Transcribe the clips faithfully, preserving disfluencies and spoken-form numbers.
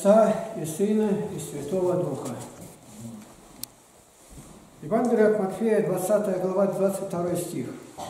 Отца и Сына и Святого Духа. Евангелие от Матфея, двадцатая глава, двадцать второй стих.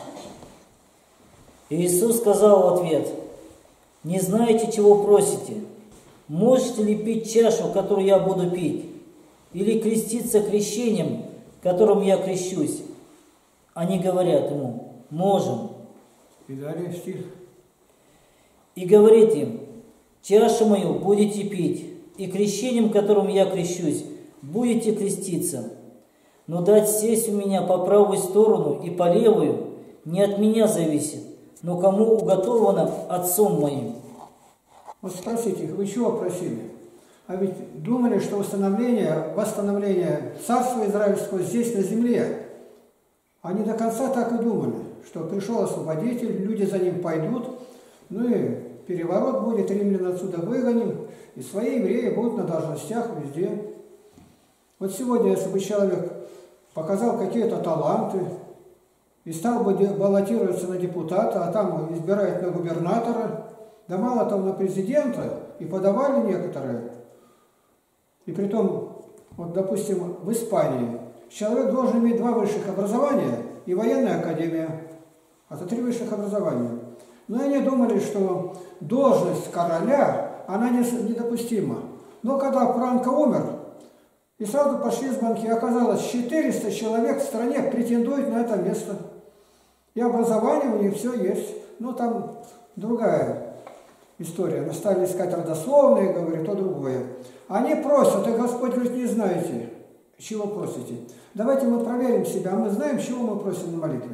Иисус сказал в ответ: «Не знаете, чего просите? Можете ли пить чашу, которую я буду пить, или креститься крещением, которым я крещусь?» Они говорят ему: «Можем». И далее стих. И говорит им: «Чашу мою будете пить, и крещением, которым я крещусь, будете креститься. Но дать сесть у меня по правую сторону и по левую не от меня зависит, но кому уготовано Отцом моим». Вот спросите их, вы чего просили? А ведь думали, что установление, восстановление Царства Израильского здесь, на земле. Они до конца так и думали, что пришел Освободитель, люди за ним пойдут, ну и переворот будет, римлян отсюда выгоним, и свои евреи будут на должностях везде. Вот сегодня, если бы человек показал какие-то таланты и стал бы баллотироваться на депутата, а там избирают на губернатора, да мало того, на президента, и подавали некоторые. И притом, вот допустим, в Испании человек должен иметь два высших образования и военная академия. Это три высших образования. Но они думали, что должность короля, она недопустима. Но когда Франко умер, и сразу пошли с банки, оказалось, четыреста человек в стране претендуют на это место. И образование у них все есть. Но там другая история. Мы стали искать родословные, говорит, то другое. Они просят, и Господь говорит, не знаете, чего просите. Давайте мы проверим себя, а мы знаем, чего мы просим на молитве.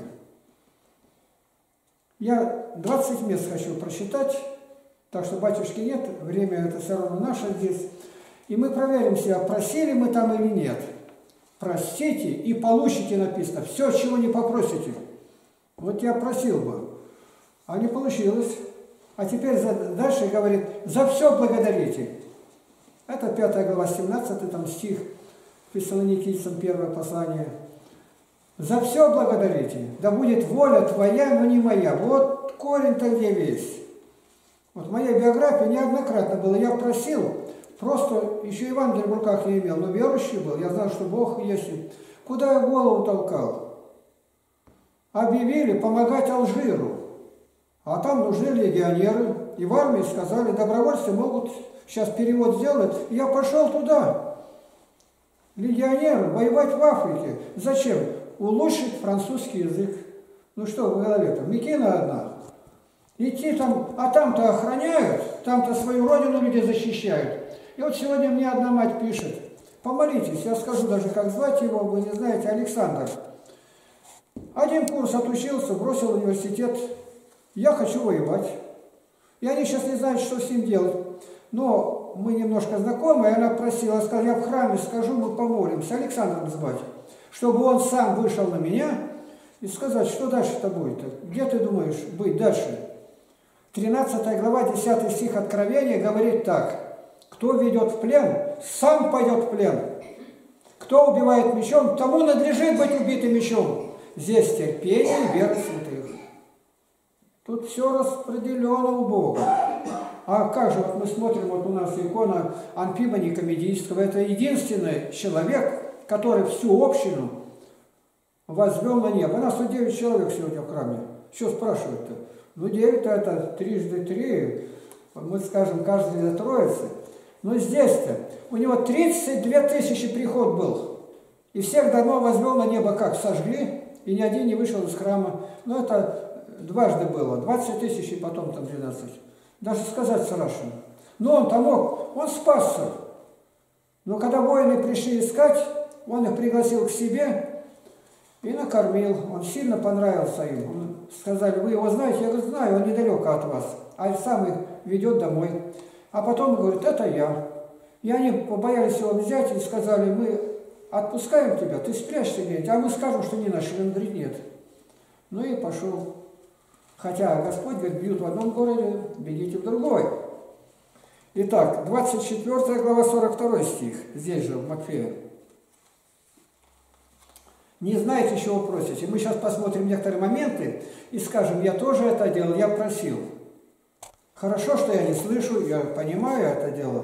Я двадцать мест хочу прочитать, так что батюшки нет, время это все равно наше здесь. И мы проверим себя, просили мы там или нет. Простите и получите, написано, все, чего не попросите. Вот я просил бы, а не получилось. А теперь дальше говорит, за все благодарите. Это пятая глава, семнадцатый там стих, Фессалоникийцам первое послание. За все благодарите, да будет воля твоя, но не моя. Вот корень-то где весь. Вот в моей биографии неоднократно было, я просил, просто еще Евангелие в руках не имел, но верующий был, я знал, что Бог есть. Куда я голову толкал? Объявили помогать Алжиру, а там нужны легионеры, и в армии сказали, добровольцы могут сейчас перевод сделать, и я пошел туда. Легионеры, воевать в Африке. Зачем? Улучшить французский язык. Ну что в голове-то? Мекина одна. Идти там, а там-то охраняют, там-то свою родину люди защищают. И вот сегодня мне одна мать пишет, помолитесь, я скажу даже, как звать его, вы не знаете, Александр. Один курс отучился, бросил университет, я хочу воевать. И они сейчас не знают, что с ним делать. Но мы немножко знакомы, и она просила, сказала, я в храме скажу, мы помолимся, Александром звать, чтобы он сам вышел на меня и сказать, что дальше-то будет. Где ты думаешь быть дальше? тринадцатая глава, десятый стих Откровения говорит так. Кто ведет в плен, сам пойдет в плен. Кто убивает мечом, тому надлежит быть убитым мечом. Здесь терпение и вера святых. Тут все распределено у Бога. А как же, вот мы смотрим, вот у нас икона Анфимония Комедийского. Это единственный человек, который всю общину возвел на небо. У нас тут девять человек сегодня в храме. Что спрашивают-то? Ну, девять это трижды три, мы скажем, каждый за троицы. Но здесь-то у него тридцать две тысячи приход был. И всех домов возвел на небо как? Сожгли, и ни один не вышел из храма. Ну, это дважды было. двадцать тысяч и потом там двенадцать. Даже сказать страшно. Но он-то мог, он спасся. Но когда воины пришли искать, он их пригласил к себе и накормил. Он сильно понравился им. Он, сказали, вы его знаете? Я говорю, знаю, он недалеко от вас. А сам их ведет домой. А потом говорит, это я. И они побоялись его взять и сказали, мы отпускаем тебя, ты спрячься где-нибудь, а мы скажем, что не нашли. Он говорит, нет. Ну и пошел. Хотя Господь говорит, бьют в одном городе, бегите в другой. Итак, двадцать четвёртая глава, сорок второй стих, здесь же, в Матфея. Не знаете, чего просите. Мы сейчас посмотрим некоторые моменты и скажем, я тоже это делал, я просил. Хорошо, что я не слышу, я понимаю это дело.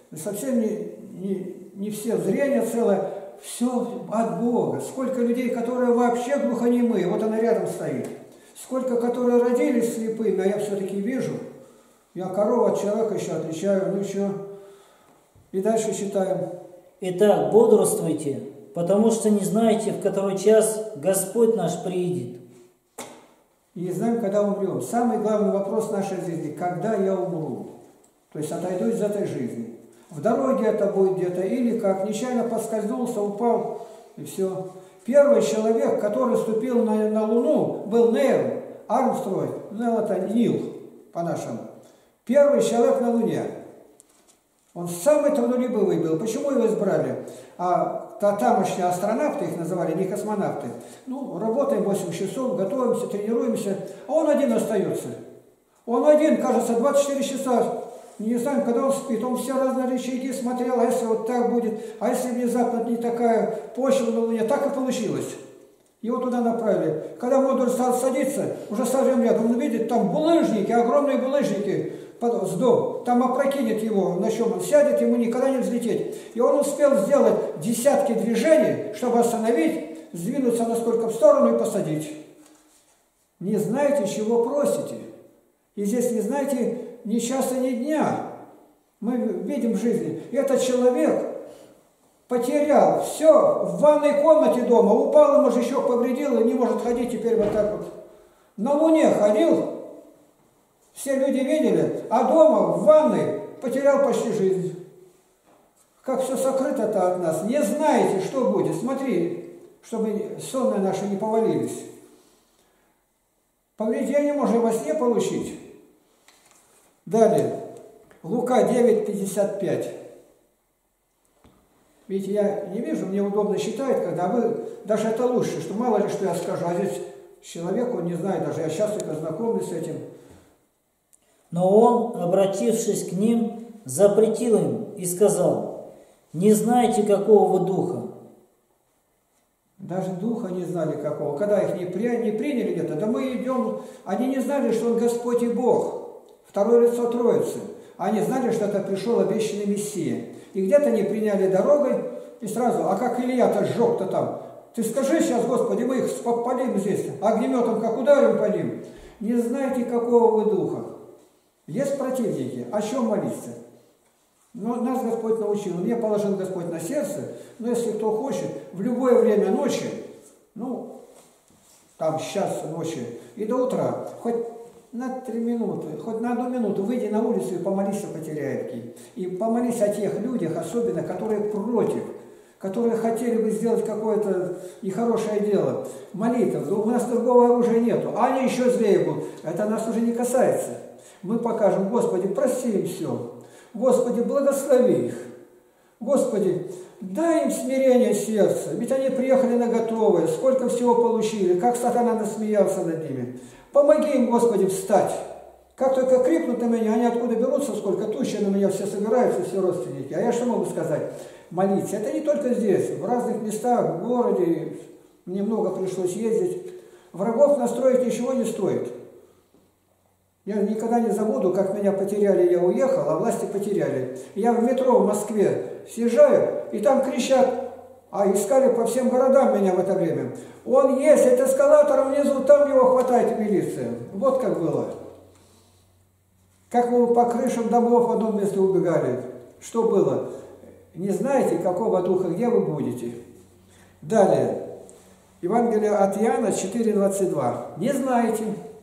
совсем не, не, не все зрение целое, все от Бога. Сколько людей, которые вообще глухонемые, вот она рядом стоит. Сколько, которые родились слепыми, а я все-таки вижу. Я корову от человека еще отличаю, ну еще. И дальше читаем. Итак, бодрствуйте, потому что не знаете, в который час Господь наш приидет. И не знаем, когда умрем. Самый главный вопрос нашей жизни – когда я умру? То есть отойду из этой жизни. В дороге это будет где-то, или как, нечаянно поскользнулся, упал, и все. Первый человек, который ступил на, на Луну, был Нейл Армстронг, ну это Нил, по-нашему. Первый человек на Луне. Он самый трудолюбивый был. Почему его избрали? А тамошние астронавты, их называли, не космонавты. Ну, работаем восемь часов, готовимся, тренируемся, а он один остается. Он один, кажется, двадцать четыре часа. Не знаем, когда он спит. Он все разные рычаги смотрел, а если вот так будет, а если внезапно не такая почва на Луне, так и получилось. Его туда направили. Когда модуль стал садиться, уже совсем рядом, он видит, там булыжники, огромные булыжники, с дом, там опрокинет его, на чем он сядет, ему никогда не взлететь. И он успел сделать десятки движений, чтобы остановить, сдвинуться насколько в сторону и посадить. Не знаете, чего просите. И здесь не знаете ни часа, ни дня. Мы видим в жизни. Этот человек потерял все в ванной комнате дома, упал, может, еще повредил, и не может ходить теперь вот так вот. На Луне ходил, все люди видели, а дома, в ванной, потерял почти жизнь. Как все сокрыто-то от нас. Не знаете, что будет. Смотри, чтобы сонные наши не повалились. Повреждение можно во сне получить. Далее. Лука девять пятьдесят пять. Видите, я не вижу, мне удобно считать, когда вы... Даже это лучше, что мало ли, что я скажу. А здесь человек, он не знает, даже я сейчас только знакомлюсь с этим. Но он, обратившись к ним, запретил им и сказал: не знаете, какого вы духа. Даже духа не знали какого. Когда их не, при... не приняли где-то, да мы идем... Они не знали, что он Господь и Бог, второе лицо Троицы. Они знали, что это пришел обещанный Мессия. И где-то не приняли дорогой, и сразу, а как Илья-то сжег-то там. Ты скажи сейчас, Господи, мы их попалим здесь, огнеметом как ударим по ним. Не знаете, какого вы духа. Есть противники, о чем молиться? Но нас Господь научил, мне положил Господь на сердце, но если кто хочет, в любое время ночи, ну, там сейчас ночи и до утра, хоть на три минуты, хоть на одну минуту выйди на улицу и помолись о Потеряевке. И помолись о тех людях, особенно, которые против, которые хотели бы сделать какое-то нехорошее дело. Молитва, у нас другого оружия нету, а они еще злее будут. Это нас уже не касается. Мы покажем: Господи, прости им все. Господи, благослови их. Господи, дай им смирение сердца. Ведь они приехали на готовое, сколько всего получили, как сатана насмеялся над ними. Помоги им, Господи, встать. Как только крикнут на меня, они откуда берутся, сколько тучи на меня все собираются, все родственники. А я что могу сказать? Молиться. Это не только здесь, в разных местах, в городе. Мне много пришлось ездить. Врагов настроить ничего не стоит. Я никогда не забуду, как меня потеряли, я уехал, а власти потеряли. Я в метро в Москве съезжаю, и там кричат, а искали по всем городам меня в это время. Он есть, это эскалатор внизу, там его хватает милиция. Вот как было. Как мы по крышам домов в одном месте убегали. Что было? Не знаете, какого духа, где вы будете. Далее. Евангелие от Иоанна четыре двадцать два. Не знаете.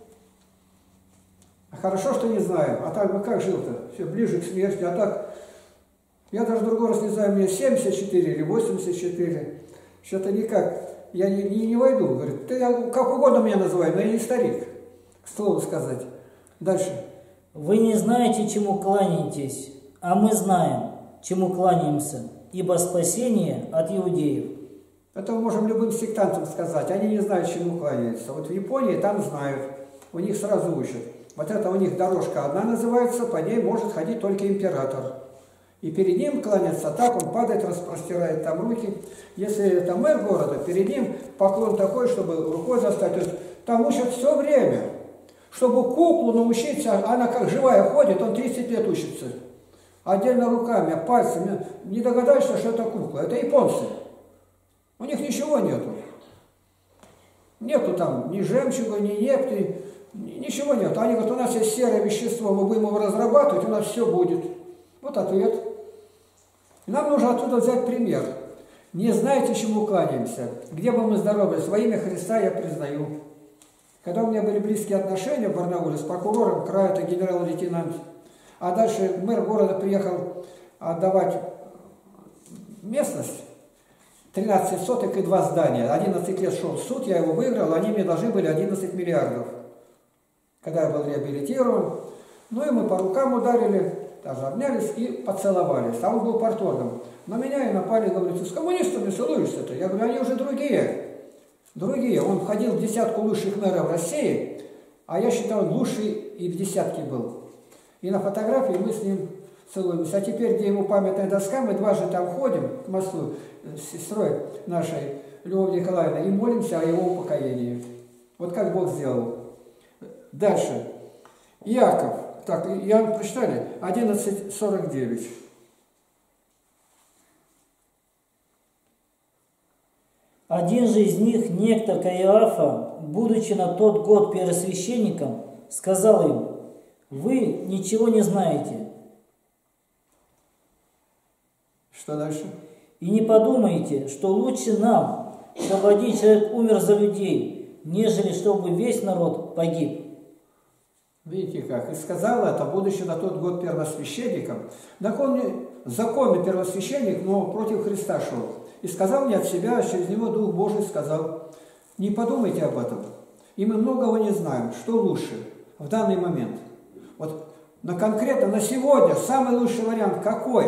Хорошо, что не знаем. А так, ну как жил-то? Все ближе к смерти. А так, я даже другой раз не знаю, мне семьдесят четыре или восемьдесят четыре. Что-то никак. Я не, не, не войду. Говорит, ты как угодно меня называй, но я не старик. К слову сказать. Дальше. Вы не знаете, чему кланяетесь, а мы знаем, чему кланяемся, ибо спасение от иудеев. Это мы можем любым сектантам сказать. Они не знают, чему кланяются. Вот в Японии там знают. У них сразу учат. Вот это у них дорожка одна называется, по ней может ходить только император. И перед ним кланяться так, он падает, распростирает там руки. Если это мэр города, перед ним поклон такой, чтобы рукой достать. То есть там учат все время. Чтобы куклу научиться, она как живая ходит, он тридцать лет учится. отдельно руками, пальцами, не догадаешься, что это кукла. Это японцы. У них ничего нету. Нету там ни жемчуга, ни нефти, ничего нет. Они говорят, у нас есть серое вещество, мы будем его разрабатывать, у нас все будет. Вот ответ. И нам нужно оттуда взять пример. Не знаете, чему кланяемся, где бы мы здоровались, во имя Христа я признаю. Когда у меня были близкие отношения в Барнауле с прокурором края, это генерал-лейтенант, а дальше мэр города приехал отдавать местность, тринадцать соток и два здания. одиннадцать лет шел суд, я его выиграл, они мне должны были одиннадцать миллиардов. Когда я был реабилитирован, ну и мы по рукам ударили, даже обнялись и поцеловались. А он был парторгом. На меня и напали, говорят, ты с коммунистами целуешься-то? Я говорю, они уже другие. Другие. Он входил в десятку лучших мэров России, а я считал, лучший и в десятке был. И на фотографии мы с ним целуемся. А теперь, где ему памятная доска, мы дважды там ходим к мосту с сестрой нашей, Любовью Николаевной, и молимся о его упокоении. Вот как Бог сделал. Дальше. Иаков. Так, Иоанн прочитали? одиннадцать сорок девять. Один же из них, некто Каиафа, будучи на тот год первосвященником, сказал им: «Вы ничего не знаете». Что дальше? «И не подумайте, что лучше нам, чтобы один человек умер за людей, нежели чтобы весь народ погиб». Видите как? И сказал это, будучи на тот год первосвященником. Так он законный первосвященник, но против Христа шел. И сказал не от себя, а через него Дух Божий сказал: не подумайте об этом. И мы многого не знаем, что лучше в данный момент. Вот на конкретно, на сегодня, самый лучший вариант какой?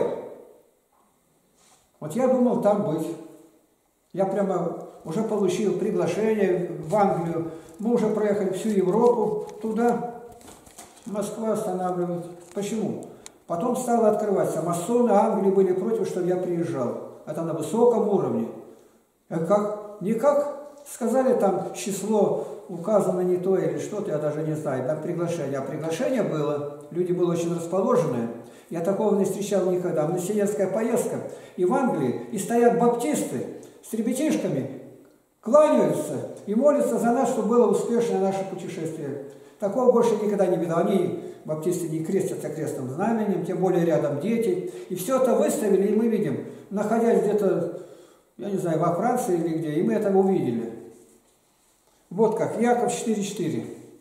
Вот я думал там быть. Я прямо уже получил приглашение в Англию. Мы уже проехали всю Европу туда. Москва останавливает. Почему? Потом стало открываться. Масоны Англии были против, чтобы я приезжал. Это на высоком уровне. Как? Никак сказали там число указано не то или что-то, я даже не знаю. Там приглашение. А приглашение было. Люди были очень расположенные. Я такого не встречал никогда. Миссионерская поездка. И в Англии. И стоят баптисты с ребятишками, кланяются и молятся за нас, чтобы было успешное наше путешествие. Такого больше никогда не видел. Они, баптисты, не крестятся крестным знаменем, тем более рядом дети. И все это выставили, и мы видим, находясь где-то, я не знаю, во Франции или где, и мы это увидели. Вот как, Иаков четыре четыре.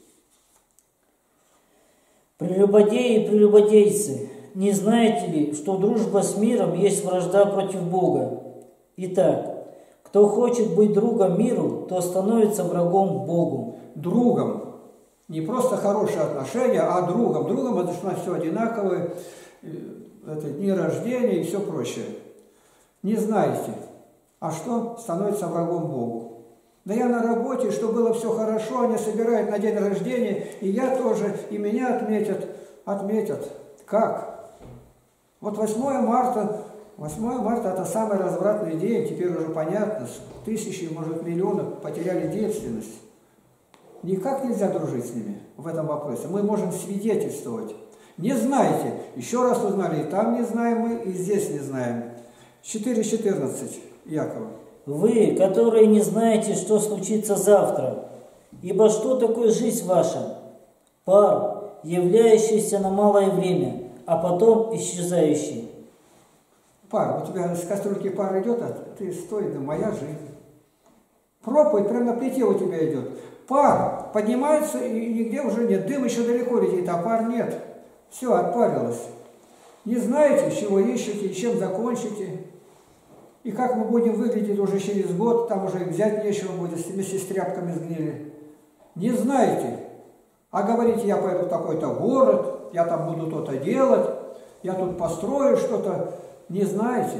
«Прелюбодеи и прелюбодейцы, не знаете ли, что дружба с миром есть вражда против Бога? Итак, кто хочет быть другом миру, то становится врагом Богу». Другом. Не просто хорошие отношения, а другом. Другом это что у нас все одинаковое, это дни рождения и все прочее. Не знаете. А что? Становится врагом Богу. Да я на работе, что было все хорошо, они собирают на день рождения, и я тоже, и меня отметят. Отметят. Как? Вот восьмое марта, восьмое марта это самый развратный день, теперь уже понятно, тысячи, может, миллионов потеряли девственность. Никак нельзя дружить с ними в этом вопросе. Мы можем свидетельствовать. Не знаете. Еще раз узнали. И там не знаем мы, и здесь не знаем. четыре четырнадцать. Якова. «Вы, которые не знаете, что случится завтра, ибо что такое жизнь ваша? Пар, являющийся на малое время, а потом исчезающий». Пар. У тебя с кастрюльки пар идет, а ты стой, да моя жизнь. Проповедь прямо на плите у тебя идет. Пар поднимается, и нигде уже нет. Дым еще далеко летит, а пар нет. Все, отпарилось. Не знаете, чего ищете, чем закончите. И как мы будем выглядеть уже через год, там уже взять нечего будет, вместе с тряпками сгнили. Не знаете. А говорите, я пойду в такой-то город, я там буду то-то делать, я тут построю что-то. Не знаете.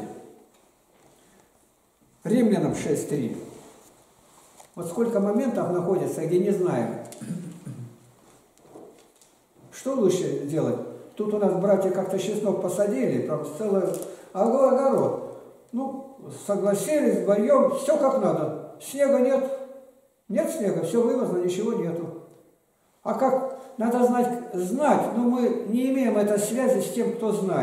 Римлянам шесть три. Вот сколько моментов находится, где не знаем. Что лучше делать? Тут у нас братья как-то чеснок посадили, там целый огород. Ну, согласились вдвоем, все как надо. Снега нет. Нет снега, все вывозно, ничего нету. А как? Надо знать, знать, но мы не имеем этой связи с тем, кто знает.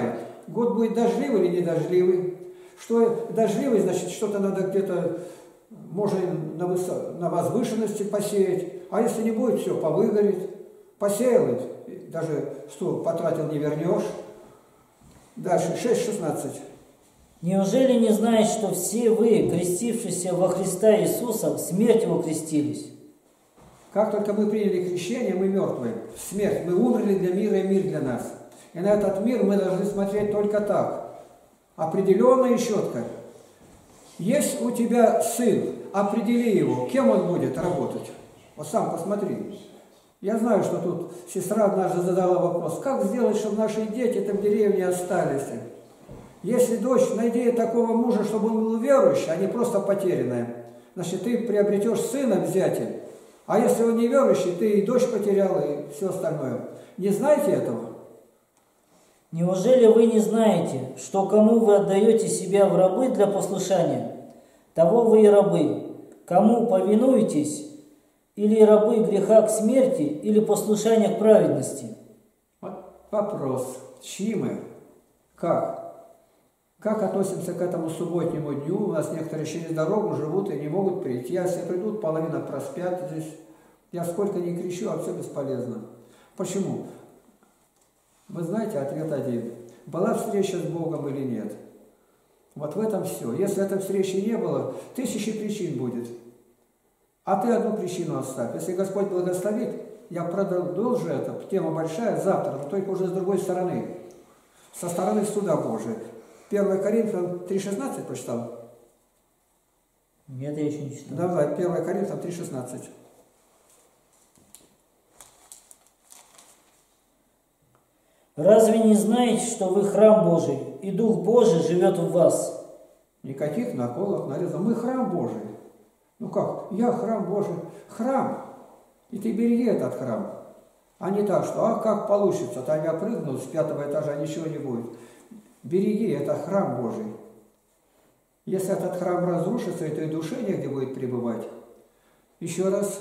год будет дождливый или недождливый. Что дождливый, значит, что-то надо где-то, можно на, высо... на возвышенности посеять. А если не будет, все, повыгорит. Посеял, даже что потратил, не вернешь. Дальше, шесть шестнадцать. Неужели не знаете, что все вы, крестившиеся во Христа Иисуса, в смерть Его крестились? Как только мы приняли крещение, мы мертвые. В смерть. Мы умерли для мира, и мир для нас. И на этот мир мы должны смотреть только так. Определенно и четко. Есть у тебя сын, определи его, кем он будет работать. Вот сам посмотри. Я знаю, что тут сестра однажды задала вопрос, как сделать, чтобы наши дети там в деревне остались. Если дочь, найди такого мужа, чтобы он был верующий, а не просто потерянный, значит, ты приобретешь сына взятель. А если он не верующий, ты и дочь потерял, и все остальное. Не знаете этого? Неужели вы не знаете, что кому вы отдаете себя в рабы для послушания, того вы и рабы, кому повинуетесь, или рабы греха к смерти, или послушания к праведности? Вот вопрос, чьи мы? Как? Как относимся к этому субботнему дню? У нас некоторые через дорогу живут и не могут прийти. А если придут, половина проспят здесь. Я сколько ни кричу, а все бесполезно. Почему? Вы знаете, ответ один. Была встреча с Богом или нет? Вот в этом все. Если этой встречи не было, тысячи причин будет. А ты одну причину оставь. Если Господь благословит, я продолжу это. Тема большая завтра, но только уже с другой стороны. Со стороны суда Божия. первое Коринфянам три шестнадцать прочитал? Нет, я еще не читал. Давай, первое Коринфянам три шестнадцать. Разве не знаете, что вы храм Божий, и Дух Божий живет в вас? Никаких наколок, нарезов. Мы храм Божий. Ну как? Я храм Божий. Храм. И ты береги этот храм. А не так, что, а как получится, там я прыгнул с пятого этажа, ничего не будет. Береги, это храм Божий. Если этот храм разрушится, и той душе негде будет пребывать. Еще раз.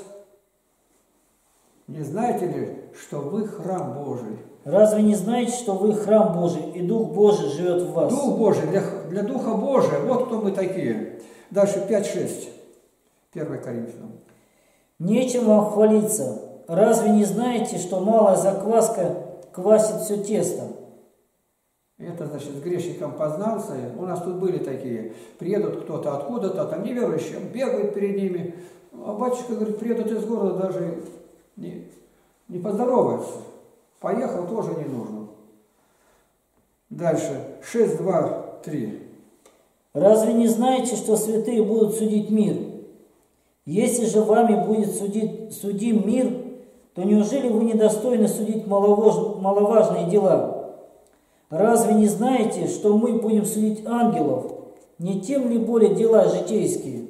Не знаете ли, что вы храм Божий? Разве не знаете, что вы храм Божий, и Дух Божий живет в вас? Дух Божий, для, для Духа Божия, вот кто мы такие. Дальше пять шесть. первое Коринфянам. Нечем вам хвалиться. Разве не знаете, что малая закваска квасит все тесто? Это, значит, с грешником познался. У нас тут были такие. Приедут кто-то откуда-то, там неверующие, бегают перед ними. А батюшка говорит, приедут из города, даже не, не поздороваются. Поехал, тоже не нужно. Дальше. шесть, два, три. Разве не знаете, что святые будут судить мир? Если же вами будет судить, судим мир, то неужели вы недостойны судить маловаж, маловажные дела? Разве не знаете, что мы будем судить ангелов? Не тем ли более дела житейские?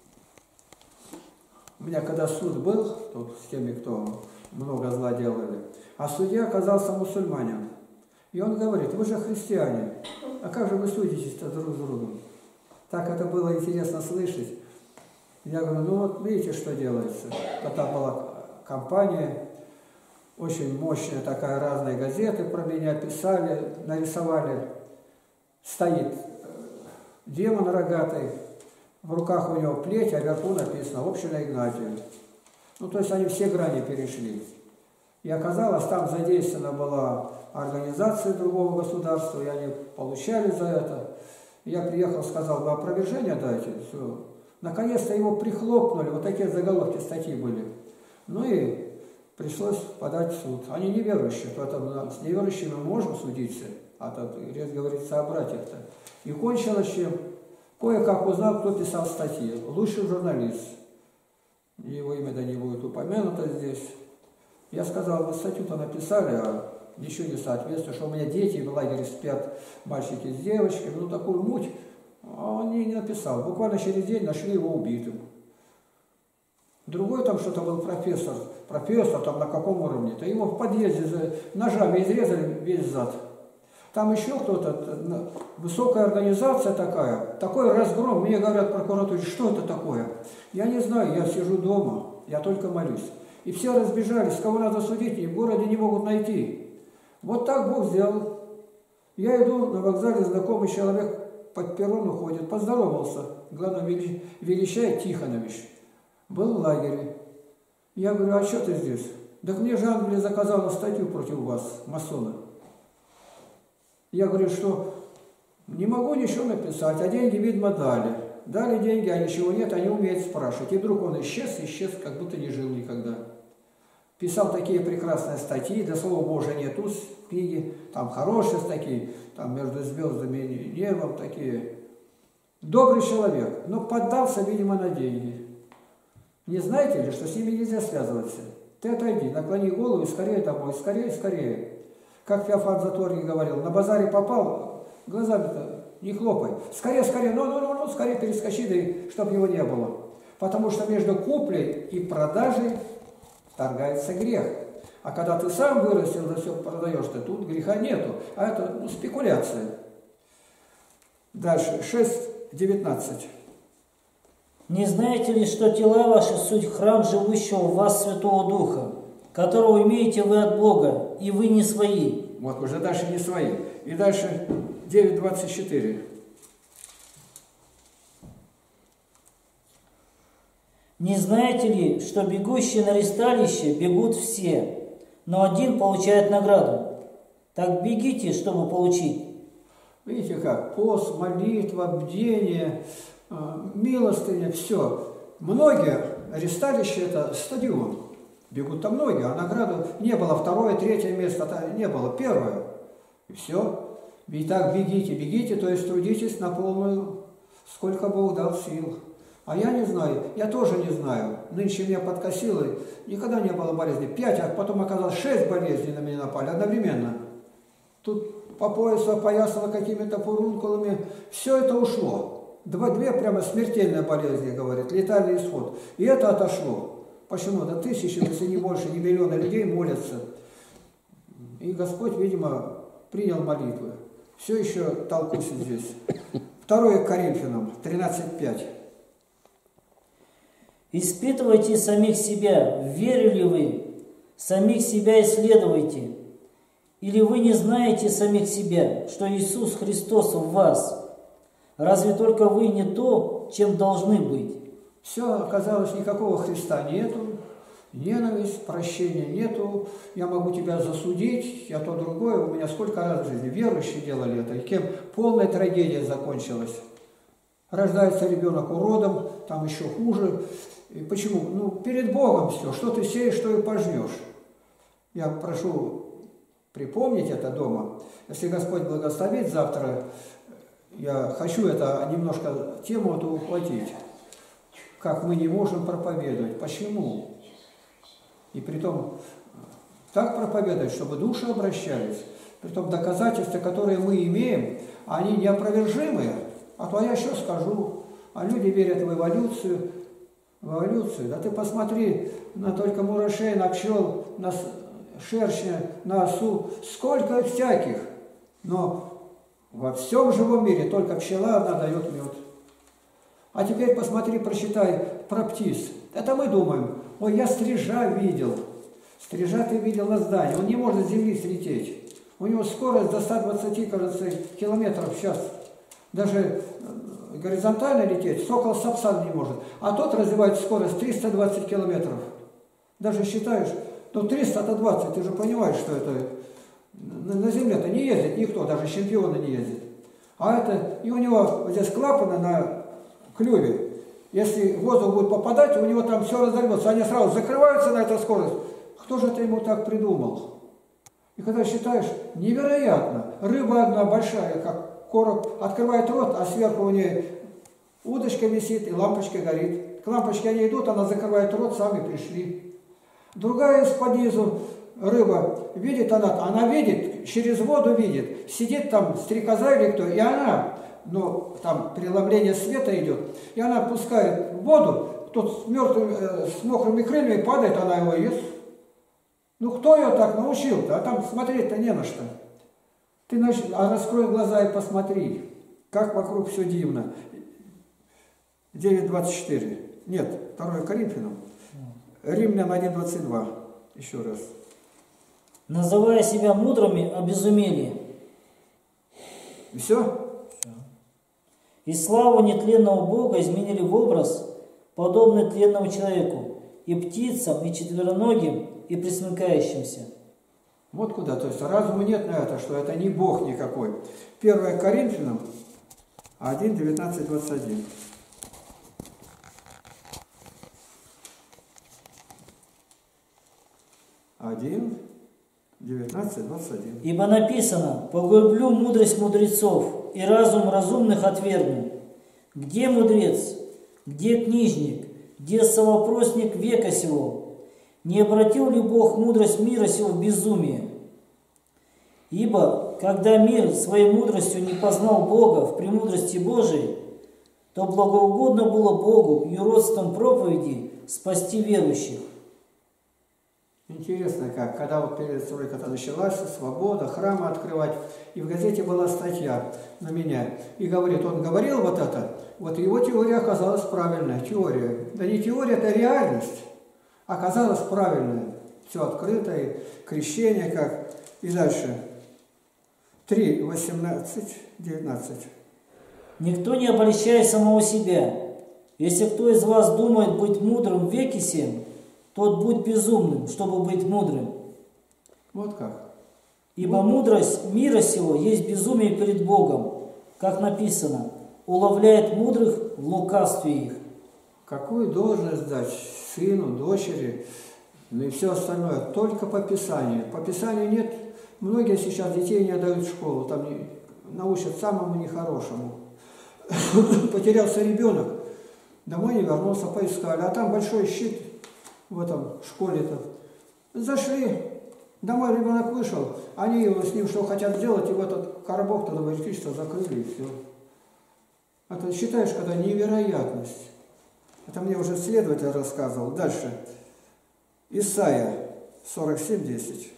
У меня когда суд был, тут с теми, кто много зла делали, а судья оказался мусульманин. И он говорит, вы же христиане, а как же вы судитесь-то друг с другом? Так это было интересно слышать. Я говорю, ну вот видите, что делается. Тогда была компания, очень мощная такая, разные газеты про меня писали, нарисовали. Стоит демон рогатый, в руках у него плеть, а вверху написано «Община Игнатия». Ну, то есть они все грани перешли. И оказалось, там задействована была организация другого государства, и они получали за это. Я приехал, сказал, вы опровержение дайте. Все. Наконец-то его прихлопнули, вот такие заголовки статьи были. Ну и пришлось подать в суд. Они неверующие, поэтому с неверующими мы можем судиться, а тут речь говорится о братьях-то. И кончилось чем? Кое-как узнал, кто писал статьи. Лучший журналист. Его имя да не будет упомянуто здесь. Я сказал, вы статью-то написали, а ничего не соответствует, что у меня дети в лагере спят, мальчики с девочками, ну такую муть. А он не написал. Буквально через день нашли его убитым. Другой там что-то был профессор. Профессор там на каком уровне-то. Его в подъезде ножами изрезали весь зад. Там еще кто-то, высокая организация такая, такой разгром. Мне говорят в прокуратуре, что это такое? Я не знаю, я сижу дома, я только молюсь. И все разбежались, кого надо судить, и в городе не могут найти. Вот так Бог сделал. Я иду на вокзале, знакомый человек под перрон уходит, поздоровался. Главное, Величай Тихонович. Был в лагере. Я говорю, а что ты здесь? Так мне же Англия заказала статью против вас, масона. Я говорю, что не могу ничего написать, а деньги, видимо, дали. Дали деньги, а ничего нет, они умеют спрашивать. И вдруг он исчез, исчез, как будто не жил никогда. Писал такие прекрасные статьи, до слова Божия нету книги, там хорошие статьи, там между звездами и небом такие. Добрый человек, но поддался, видимо, на деньги. Не знаете ли, что с ними нельзя связываться? Ты отойди, наклони голову и скорее домой, скорее, скорее. Как Феофан Затворник говорил, на базаре попал, глазами-то не хлопай. Скорее, скорее, ну, ну, ну, ну, скорее перескочи, да, чтобы его не было. Потому что между куплей и продажей торгается грех. А когда ты сам вырастил, да все продаешь, то тут греха нету. А это ну, спекуляция. Дальше, шесть девятнадцать. Не знаете ли, что тела ваши суть храм живущего в вас Святого Духа, которого имеете вы от Бога, и вы не свои? Вот уже дальше не свои. И дальше девять двадцать четыре. Не знаете ли, что бегущие на ресталище бегут все, но один получает награду? Так бегите, чтобы получить. Видите как? Пост, молитва, бдение, милостыня, все. Многие, ресталище это стадион. Бегут там многие, а награду не было. Второе, третье место не было. Первое. И все. И так бегите, бегите, то есть трудитесь на полную, сколько Бог дал сил. А я не знаю, я тоже не знаю. Нынче меня подкосило, никогда не было болезни. Пять, а потом оказалось шесть болезней на меня напали одновременно. Тут по поясу опоясало какими-то фурункулами. Все это ушло. Два, две прямо смертельные болезни, говорит, летальный исход. И это отошло. Почему? Да тысячи, если не больше, не миллионы людей молятся. И Господь, видимо, принял молитвы. Все еще толкусь здесь. Второе Коринфянам, тринадцать пять. Испытывайте самих себя, верили вы, самих себя исследуйте. Или вы не знаете самих себя, что Иисус Христос в вас? Разве только вы не то, чем должны быть? Все, оказалось, никакого Христа нету, ненависть, прощения нету, я могу тебя засудить, я то другое, у меня сколько раз в жизни верующие делали это, и кем полная трагедия закончилась. Рождается ребенок уродом, там еще хуже. И почему? Ну, перед Богом все, что ты сеешь, что и пожнешь. Я прошу припомнить это дома. Если Господь благословит завтра, я хочу это немножко тему эту ухватить. Как мы не можем проповедовать. Почему? И притом так проповедовать, чтобы души обращались. Притом доказательства, которые мы имеем, они неопровержимые. А то я еще скажу. А люди верят в эволюцию. В эволюцию. Да ты посмотри на только мурашей, на пчел, на шершня, на осу. Сколько всяких. Но во всем живом мире только пчела одна дает мед. А теперь посмотри, прочитай про птиц. Это мы думаем, ой, я стрижа видел. Стрижа ты видел на здании. Он не может с земли слететь. У него скорость до ста двадцати, кажется, километров в час. Даже горизонтально лететь сокол сапсан не может. А тот развивает скорость триста двадцать километров. Даже считаешь, ну триста это двадцать, ты же понимаешь, что это на земле-то не ездит никто, даже чемпионы не ездит. А это, и у него вот здесь клапаны на клюве. Если воздух будет попадать, у него там все разорвется. Они сразу закрываются на эту скорость. Кто же это ему так придумал? И когда считаешь, невероятно, рыба одна большая, как короб, открывает рот, а сверху у нее удочка висит и лампочка горит. К лампочке они идут, она закрывает рот, сами пришли. Другая из-под низу рыба, видит она, она видит, через воду видит, сидит там стрекоза или кто, и она, ну, там преломление света идет, и она пускает в воду, тот с мертвыми, э, с мокрыми крыльями падает, она его ест. Ну, кто ее так научил-то? А там смотреть-то не на что. Ты нач... а раскрой глаза и посмотри, как вокруг все дивно. девять двадцать четыре. Нет, второе Коринфянам. Римлян один двадцать два. Еще раз. Называя себя мудрыми, обезумели. И все? И славу нетленного Бога изменили в образ, подобный тленному человеку, и птицам, и четвероногим, и пресмыкающимся. Вот куда. То есть разума нет на это, что это не Бог никакой. первое Коринфянам один, девятнадцать, двадцать один. один, девятнадцать, двадцать один. Ибо написано: «Погублю мудрость мудрецов, и разум разумных отвергну». Где мудрец? Где книжник? Где совопросник века сего? Не обратил ли Бог мудрость мира сего в безумие? Ибо, когда мир своей мудростью не познал Бога в премудрости Божией, то благоугодно было Богу юродством проповеди спасти верующих. Интересно как, когда вот перестройка началась, свобода, храмы открывать, и в газете была статья на меня, и говорит, он говорил вот это, вот его теория оказалась правильная, теория. Да не теория, это реальность. Оказалась правильная. Все открытое, крещение как. И дальше. три, восемнадцать, девятнадцать. Никто не обольщает самого себя. Если кто из вас думает быть мудрым в веке сем, тот будь безумным, чтобы быть мудрым. Вот как. Ибо мудрость мира сего есть безумие перед Богом, как написано, уловляет мудрых в лукавстве их. Какую должность дать сыну, дочери, ну и все остальное, только по Писанию. По Писанию нет, многие сейчас детей не отдают в школу, там не, научат самому нехорошему. Потерялся ребенок, домой не вернулся, поискали, а там большой щит в этом школе-то. Зашли, домой ребенок вышел, они его с ним что хотят сделать, и в этот коробок тогда электричество закрыли, и все. Это считаешь, когда невероятность. Это мне уже следователь рассказывал. Дальше. Исайя сорок семь, десять.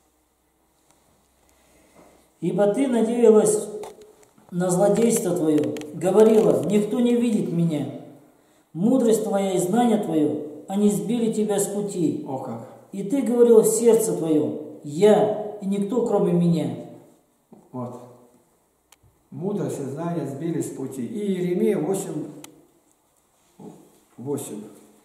Ибо ты надеялась на злодейство твое, говорила, никто не видит меня. Мудрость твоя и знание твое, они сбили тебя с пути. О как! И ты говорил в сердце твоем, я и никто кроме меня. Вот. Мудрость и знание сбили с пути. И Иеремия восемь, восемь.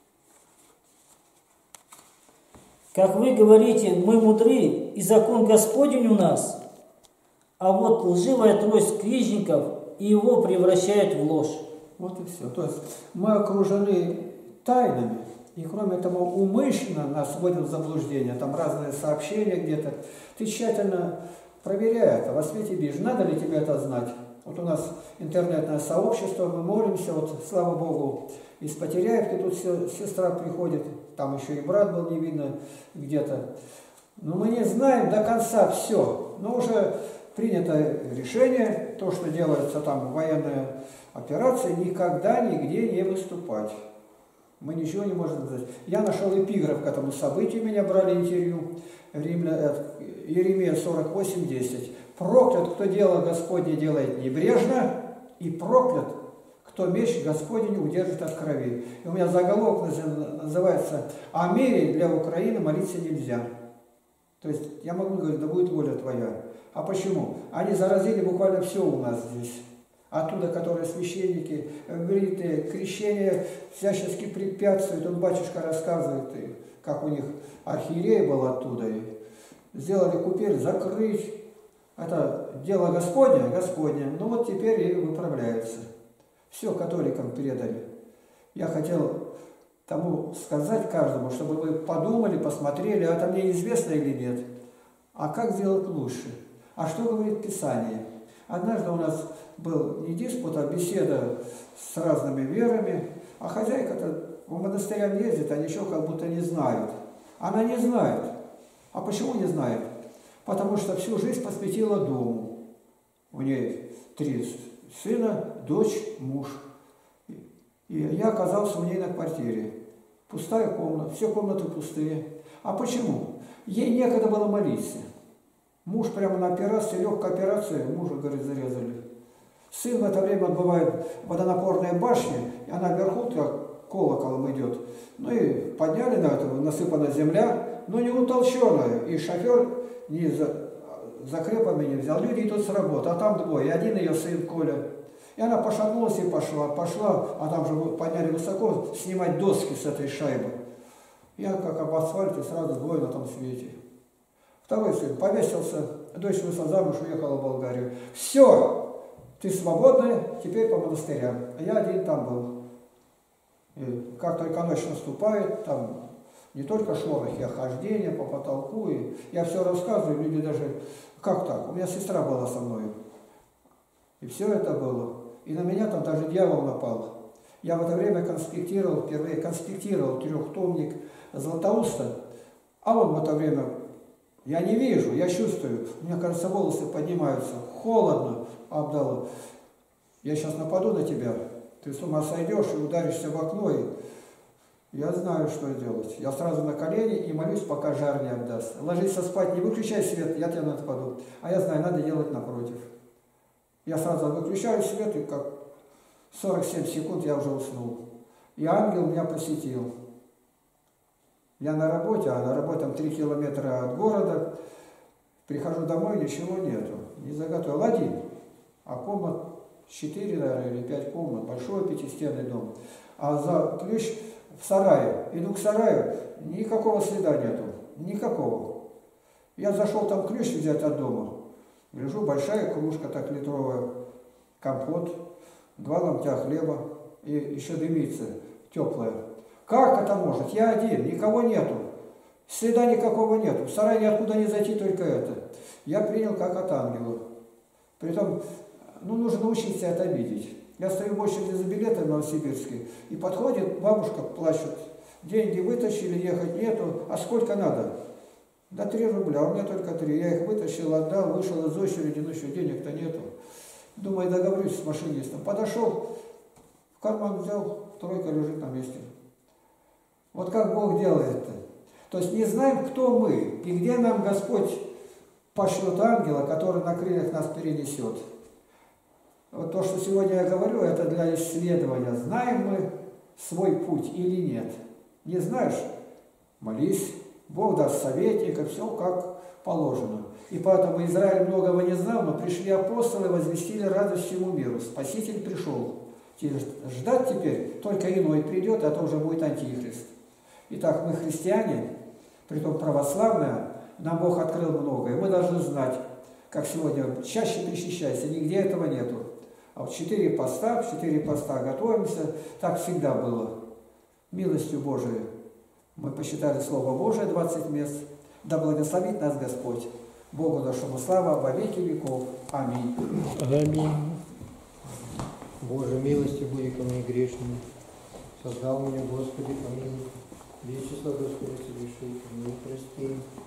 Как вы говорите, мы мудры, и закон Господень у нас, а вот лживая трость книжников и его превращает в ложь. Вот и все. То есть мы окружены тайнами, и кроме того умышленно нас вводят в заблуждение, там разные сообщения где-то. Ты тщательно проверяй это, во свете видишь, надо ли тебе это знать. Вот у нас интернетное сообщество, мы молимся, вот слава Богу, из Потеряевки тут сестра приходит, там еще и брат был, не видно где-то. Но мы не знаем до конца все, но уже принято решение, то, что делается там военная операция, никогда нигде не выступать. Мы ничего не можем сказать. Я нашел эпиграф к этому событию, меня брали интервью, Римля, Иеремия сорок восемь, десять. Проклят, кто дело Господне делает небрежно, и проклят, кто меч Господень удержит от крови. И у меня заголовок называется «О мире для Украины молиться нельзя». То есть я могу говорить, да будет воля твоя. А почему? Они заразили буквально все у нас здесь. Оттуда, которые священники, бритые, крещение всячески препятствуют. Он, батюшка, рассказывает, как у них архиерей был оттуда. И сделали купель, закрыть. Это дело Господне, Господне. Ну вот теперь и выправляется. Все католикам передали. Я хотел тому сказать каждому, чтобы вы подумали, посмотрели, а это мне известно или нет. А как сделать лучше? А что говорит Писание? Однажды у нас был не диспут, а беседа с разными верами, а хозяйка-то по монастырям ездит, а ничего как будто не знают. Она не знает. А почему не знает? Потому что всю жизнь посвятила дому. У нее три сына, дочь, муж. И я оказался у ней на квартире. Пустая комната, все комнаты пустые. А почему? Ей некогда было молиться. Муж прямо на операции, легкая операция, мужа, говорит, зарезали. Сын в это время отбывает в водонапорной башне, и она вверху как колоколом идет. Ну и подняли на это, насыпана земля, но не утолщенная. И шофер не закрепами не взял. Люди идут с работы, а там двое. И один ее сын Коля. И она пошатнулась и пошла. Пошла, а там же подняли высоко, снимать доски с этой шайбы. Я как об асфальте сразу двое на том свете. Второй сын повесился, дочь вышла замуж, уехала в Болгарию. Все, ты свободная, теперь по монастырям. А я один там был. И как только ночь наступает, там не только шорохи, а хождение по потолку. И я все рассказываю, люди даже, как так? У меня сестра была со мной. И все это было. И на меня там даже дьявол напал. Я в это время конспектировал, впервые конспектировал трехтомник Златоуста. А он в это время, я не вижу, я чувствую. У меня, кажется, волосы поднимаются. Холодно обдало. Я сейчас нападу на тебя. Ты с ума сойдешь и ударишься в окно. И я знаю, что делать. Я сразу на колени и молюсь, пока жар не отдаст. Ложись спать, не выключай свет, я тебя нападу. А я знаю, надо делать напротив. Я сразу выключаю свет, и как сорок семь секунд я уже уснул. И ангел меня посетил. Я на работе, а на работе там три километра от города. Прихожу домой, ничего нету. Не заготовил. Один. А комнат четыре, наверное, или пять комнат. Большой пятистенный дом. А за ключ в сарае. Иду к сараю, никакого следа нету. Никакого. Я зашел там ключ взять от дома. Гляжу, большая кружка так литровая, компот, два ломтя хлеба и еще дымится, теплая. Как это может? Я один, никого нету. Следа никакого нету. В сарае ниоткуда не зайти, только это. Я принял как от ангела. Притом, ну, нужно научиться это видеть. Я стою в очереди за билетом в Новосибирске, и подходит, бабушка плачет. Деньги вытащили, ехать нету, а сколько надо? Да три рубля, у меня только три. Я их вытащил, отдал, вышел из очереди, ну еще денег-то нету. Думаю, договорюсь с машинистом. Подошел, в карман взял, тройка лежит на месте. Вот как Бог делает-то. То есть не знаем, кто мы, и где нам Господь пошлет ангела, который на крыльях нас перенесет. Вот то, что сегодня я говорю, это для исследования. Знаем мы свой путь или нет. Не знаешь? Молись. Бог даст советника, все как положено. И поэтому Израиль многого не знал, но пришли апостолы, возвестили радость всему миру. Спаситель пришел. Ждать теперь только иной придет, а то уже будет антихрист. Итак, мы христиане, притом православные, нам Бог открыл многое. Мы должны знать, как сегодня, чаще причащайся, нигде этого нету. А в четыре поста, в четыре поста готовимся, так всегда было. Милостью Божией. Мы посчитали Слово Божие двадцать мест. Да благословит нас Господь. Богу нашему слава во веки веков. Аминь. Аминь. Боже, милости буди ко мне грешному. Создал меня, Господи, помилуй. Вечество, Господи, соверши, мне прости.